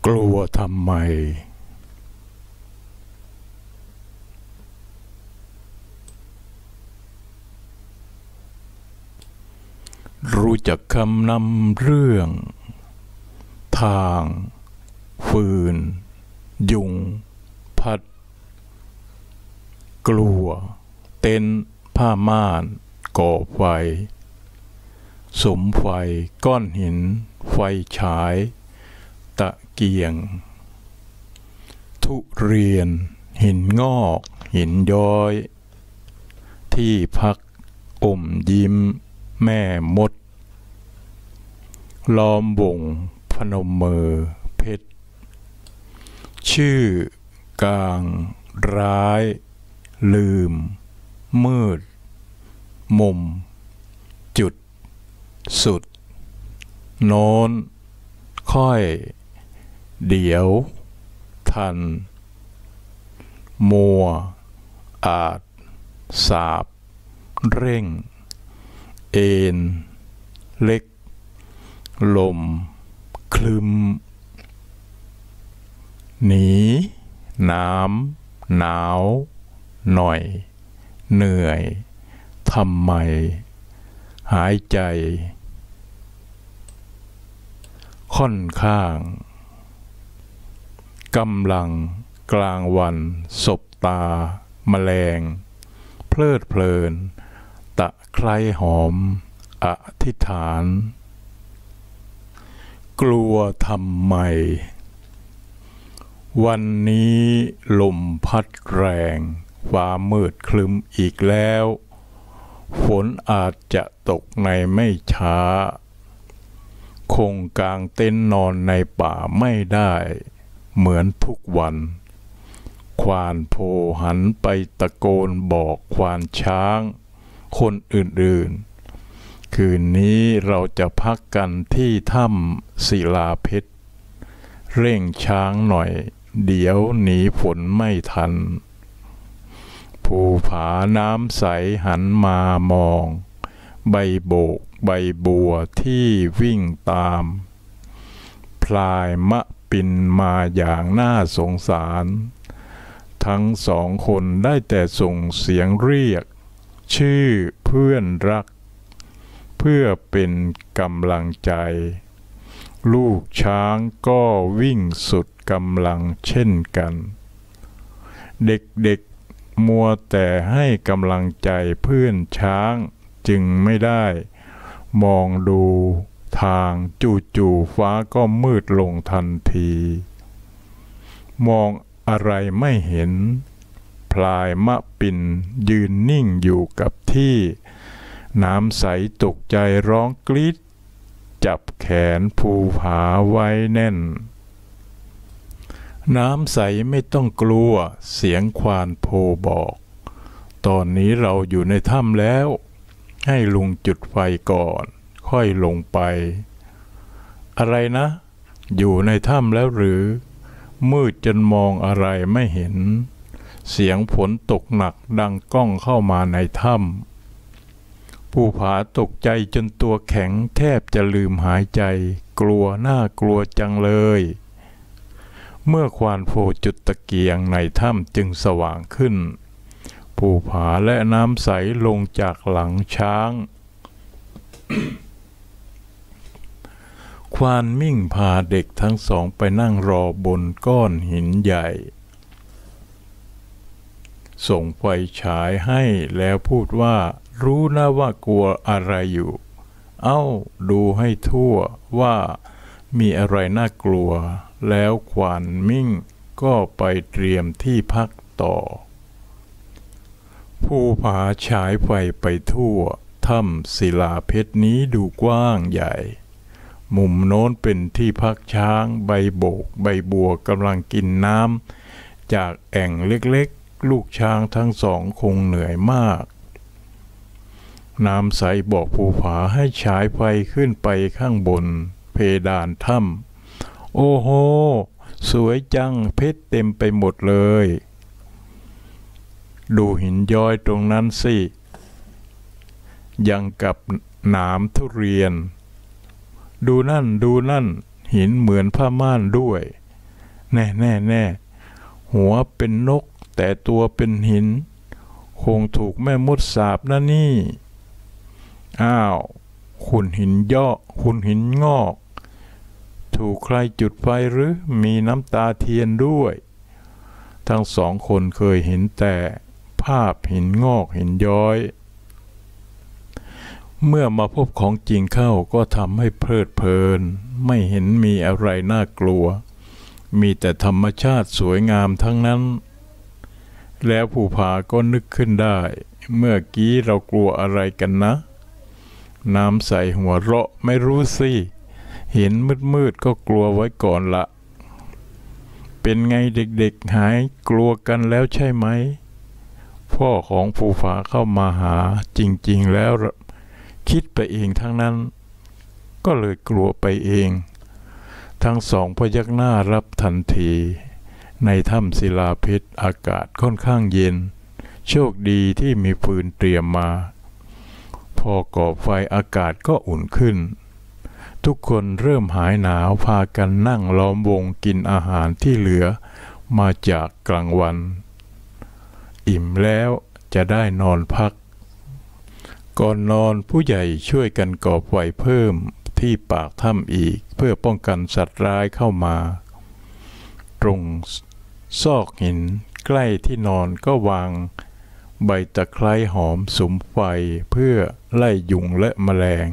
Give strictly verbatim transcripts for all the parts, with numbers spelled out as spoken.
ลัวทำไมรู้จักคำนำเรื่องทางฟืนยุงพัดกลัวเต็นท์ผ้าม่านก่อไฟสมไฟก้อนหินไฟฉายตะเกียงทุเรียนหินงอกหินย้อยที่พักอมยิ้มแม่มดล้อมวงพนมมือเพชรชื่อกลางร้ายลืมมืดมุมจุดสุดโน้นค่อยเดี๋ยวทันมัวอาจสาบเร่งเอ็นเล็กลมคลึมหนีน้ำหนาวหน่อยเหนื่อยทำไมหายใจค่อนข้างกำลังกลางวันสบตาแมลงเพลิดเพลินตะไคร้หอมอธิษฐานกลัวทำไมวันนี้ลมพัดแรงฟ้ามืดครึ้มอีกแล้วฝนอาจจะตกในไม่ช้าคงกางเต็นท์นอนในป่าไม่ได้เหมือนทุกวันควานโพหันไปตะโกนบอกควานช้างคนอื่นๆคืนนี้เราจะพักกันที่ถ้ำศิลาเพชรเร่งช้างหน่อยเดี๋ยวหนีฝนไม่ทันภูผาน้ำใสหันมามองใบโบกใบบัวที่วิ่งตามพลายมะปินมาอย่างน่าสงสารทั้งสองคนได้แต่ส่งเสียงเรียกชื่อเพื่อนรักเพื่อเป็นกำลังใจลูกช้างก็วิ่งสุดกำลังเช่นกันเด็กๆมัวแต่ให้กำลังใจเพื่อนช้างจึงไม่ได้มองดูทางจู่ๆฟ้าก็มืดลงทันทีมองอะไรไม่เห็นพลายมะปิ่นยืนนิ่งอยู่กับที่น้ำใสตกใจร้องกรี๊ดจับแขนภูผาไว้แน่นน้ำใสไม่ต้องกลัวเสียงควานโพบอกตอนนี้เราอยู่ในถ้ำแล้วให้ลุงจุดไฟก่อนค่อยลงไปอะไรนะอยู่ในถ้ำแล้วหรือมืดจนมองอะไรไม่เห็นเสียงฝนตกหนักดังก้องเข้ามาในถ้ำภูผาตกใจจนตัวแข็งแทบจะลืมหายใจกลัวน่ากลัวจังเลยเมื่อควานโพจุดตะเกียงในถ้ำจึงสว่างขึ้นภูผาและน้ำใสลงจากหลังช้าง ควานมิ่งพาเด็กทั้งสองไปนั่งรอบนก้อนหินใหญ่ส่งไฟฉายให้แล้วพูดว่ารู้นะว่ากลัวอะไรอยู่เอ้าดูให้ทั่วว่ามีอะไรน่ากลัวแล้วควานมิ่งก็ไปเตรียมที่พักต่อภูผาฉายไฟไปทั่วถ้ำศิลาเพชรนี้ดูกว้างใหญ่มุมโน้นเป็นที่พักช้างใบโบกใบบัวกำลังกินน้ำจากแอ่งเล็กๆลูกช้างทั้งสองคงเหนื่อยมากน้ำใสบอกภูผาให้ฉายไฟขึ้นไปข้างบนเพดานถ้ำโอ้โหสวยจังเพชรเต็มไปหมดเลยดูหินย้อยตรงนั้นสิยังกับหนามทุเรียนดูนั่นดูนั่นหินเหมือนผ้าม่านด้วยแน่แน่แน่หัวเป็นนกแต่ตัวเป็นหินคงถูกแม่มดสาบนะนี่อ้าวหุ่นหินย่อหุ่นหินงอกถูกใครจุดไฟหรือมีน้ำตาเทียนด้วยทั้งสองคนเคยเห็นแต่ภาพหินงอกหินย้อยเมื่อมาพบของจริงเข้าก็ทำให้เพลิดเพลินไม่เห็นมีอะไรน่ากลัวมีแต่ธรรมชาติสวยงามทั้งนั้นแล้วภูผาก็นึกขึ้นได้เมื่อกี้เรากลัวอะไรกันนะน้ำใสหัวเราะไม่รู้สิเห็นมืดๆก็กลัวไว้ก่อนละเป็นไงเด็กๆหายกลัวกันแล้วใช่ไหมพ่อของภูผาเข้ามาหาจริงๆแล้วคิดไปเองทั้งนั้นก็เลยกลัวไปเองทั้งสองพยักหน้ารับทันทีในถ้ำศิลาเพชรอากาศค่อนข้างเย็นโชคดีที่มีฟืนเตรียมมาพอก่อไฟอากาศก็อุ่นขึ้นทุกคนเริ่มหายหนาวพากันนั่งล้อมวงกินอาหารที่เหลือมาจากกลางวันอิ่มแล้วจะได้นอนพักก่อนนอนผู้ใหญ่ช่วยกันก่อไฟเพิ่มที่ปากถ้ำอีกเพื่อป้องกันสัตว์ร้ายเข้ามาตรงซอกหินใกล้ที่นอนก็วางใบตะไคร้หอมสุมไฟเพื่อไล่ยุงและแมลง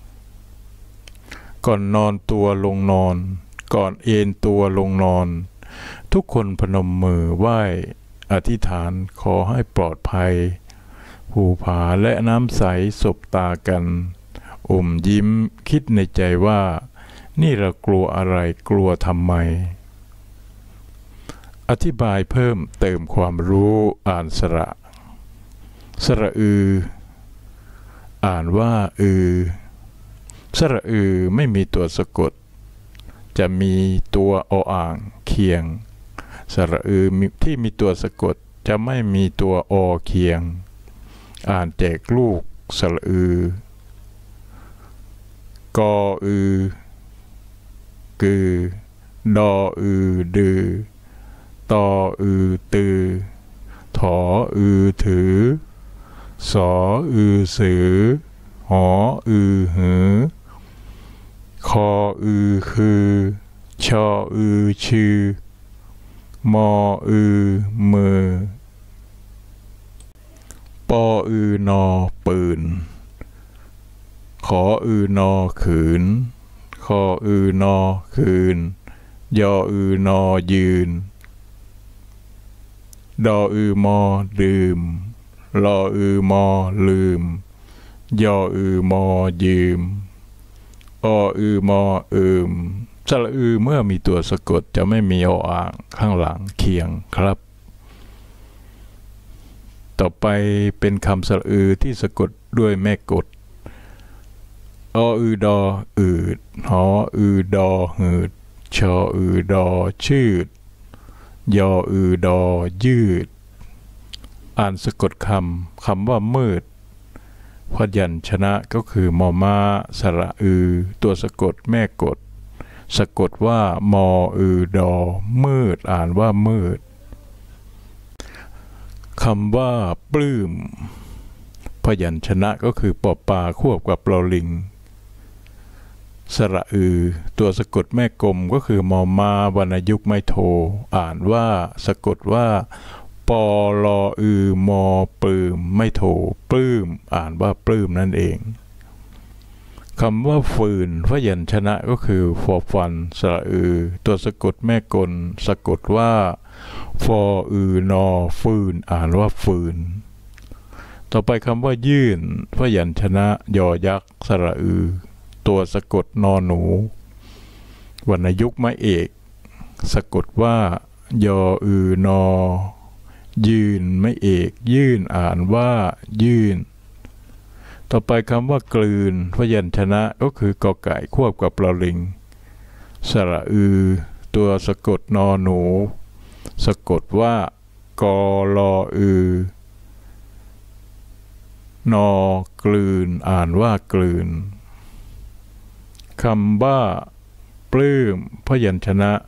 ก่อนนอนตัวลงนอนก่อนเอนตัวลงนอนทุกคนพนมมือไหว้อธิษฐานขอให้ปลอดภัยภูผาและน้ำใสสบตากันอมยิ้มคิดในใจว่านี่เรากลัวอะไรกลัวทำไมอธิบายเพิ่มเติมความรู้อ่านสระสระอืออ่านว่าอือสระอือไม่มีตัวสะกดจะมีตัวออ่างเคียงสระอือที่มีตัวสะกดจะไม่มีตัวอเคียงอ่านแจกลูกสระอือกออือกือดออือดือตออือตือถออือถือสออือสือหออือหือคออือคือชออือชื่อมออือมือปออือนอปืนขออือนอขืนคออือนอคืนยออือนอยืนดออือมอดื่มลออือมอลืมยออือมอยืมออือมออืมสระอือเมื่อมีตัวสะกดจะไม่มีออ่างข้างหลังเคียงครับต่อไปเป็นคำสระอือที่สะกดด้วยแม่กฎออือดออืดหออือดอหืดชออือดอชืดยออือดอยืดอ่านสะกดคำคำว่ามืดพยัญชนะก็คือมอม้าสระอือตัวสะกดแม่กฎสะกดว่ามออือดอมืดอ่านว่ามืดคำว่าปลื้มพยัญชนะก็คือปอปาควบกับลอลิงสระอือตัวสะกดแม่กลมก็คือมอมาวรรณยุกต์ไม่โทอ่านว่าสะกดว่าปอลออือมอปลื้มไม่โทปลื้มอ่านว่าปลื้มนั่นเองคำว่าฟืนพยัญชนะก็คือฟอฟันสระอือตัวสะกดแม่กลสะกดว่าฟออือนอฟืนอ่านว่าฟืนต่อไปคำว่ายื่นพยัญชนะยอยักษ์สระอือตัวสะกดนอหนูวรรณยุกต์ไม้เอกสะกดว่ายออือนอยืนไม่เอกยื่นอ่านว่ายื่นต่อไปคำว่ากลืนพยัญชนะก็คือกอไก่ควบกับลอลิงสระอือตัวสะกดนอหนูสะกดว่ากอลออือนอกลืนอ่านว่ากลืนคำว่าปลื้มพยัญชนะป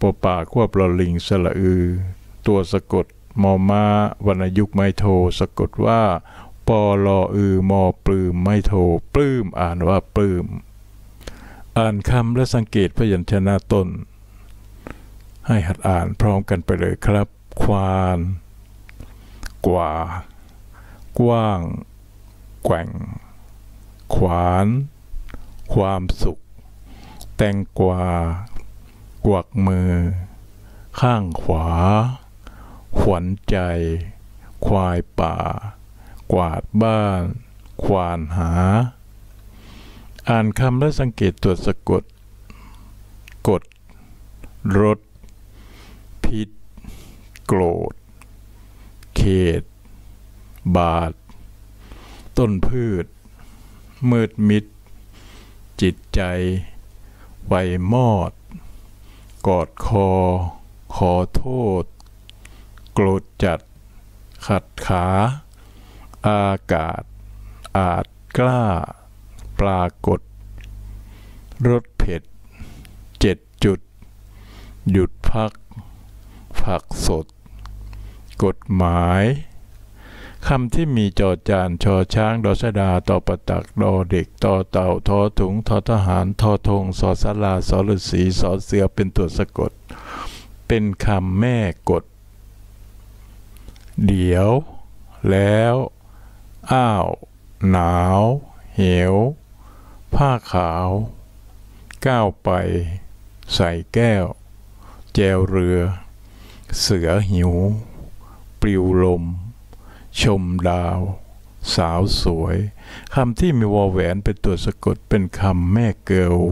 ปป่าควบลอลิงสระอือตัวสะกดมอม้าวรรณยุกต์ไม่โทสะกดว่าปอลออือมอปลื้มไม่โทปลื้มอ่านว่าปลื้มอ่านคำและสังเกตพยัญชนะต้นให้หัดอ่านพร้อมกันไปเลยครับควานกว่ากว้างแกว่งขวานความสุขแตงกวากวักมือข้างขวาขวัญใจควายป่ากวาดบ้านควานหาอ่านคำและสังเกตตัวสะกดกดรถพิษโกรธเขตบาทต้นพืชมืดมิดจิตใจไวมอดกอดคอขอโทษโกรธจัดขัดขาอากาศอาจกล้าปรากฏรสเผ็ดเจ็ดจุดหยุดพักผักสดกฎหมายคำที่มีจอจานชอช้างดอชดาตอประตักดอเด็กตอเต่าทอถุงทอทหารทอธงสอสลาสอฤษีสอเสือเป็นตัวสะกดเป็นคำแม่กฎเดี๋ยวแล้วอ้าวหนาวเหวผ้าขาวก้าวไปใส่แก้วแจวเรือเสือหิวปลิวลมชมดาวสาวสวยคำที่มีวอแหวนเป็นตัวสะกดเป็นคำแม่เกิล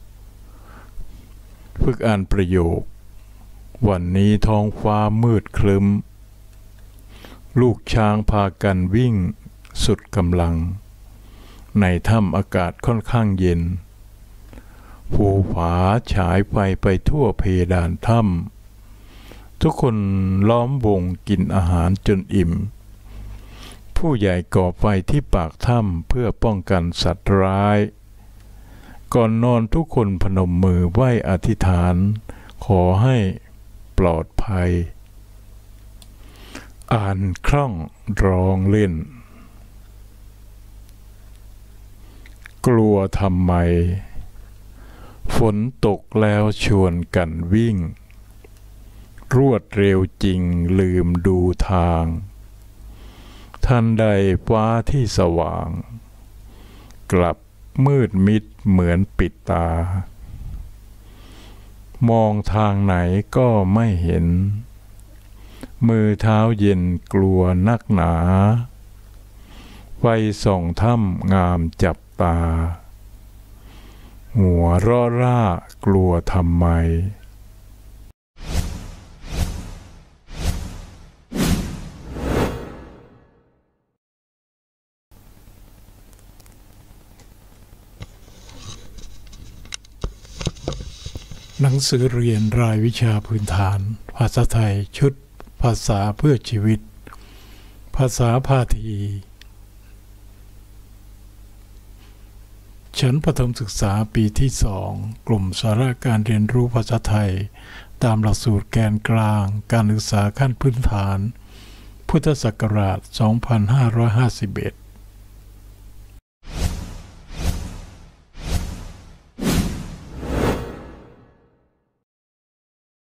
ฝึกอ่านประโยควันนี้ท้องฟ้ามืดครึ้มลูกช้างพากันวิ่งสุดกำลังในถ้ำอากาศค่อนข้างเย็นภูผาฉายไฟไปทั่วเพดานถ้ำทุกคนล้อมวงกินอาหารจนอิ่มผู้ใหญ่ก่อไฟที่ปากถ้ำเพื่อป้องกันสัตว์ร้ายก่อนนอนทุกคนพนมมือไหว้อธิษฐานขอให้ปลอดภัยอ่านคล่องร้องเล่นกลัวทำไมฝนตกแล้วชวนกันวิ่งรวดเร็วจริงลืมดูทางทันใดฟ้าที่สว่างกลับมืดมิดเหมือนปิดตามองทางไหนก็ไม่เห็นมือเท้าเย็นกลัวนักหนาไฟส่องถ้ำงามจับตาหัวร่อร่ากลัวทำไมหนังสือเรียนรายวิชาพื้นฐานภาษาไทยชุดภาษาเพื่อชีวิตภาษาพาทีชั้นประถมศึกษาปีที่สองกลุ่มสาระการเรียนรู้ภาษาไทยตามหลักสูตรแกนกลางการศึกษาขั้นพื้นฐานพุทธศักราช สองพันห้าร้อยห้าสิบเอ็ด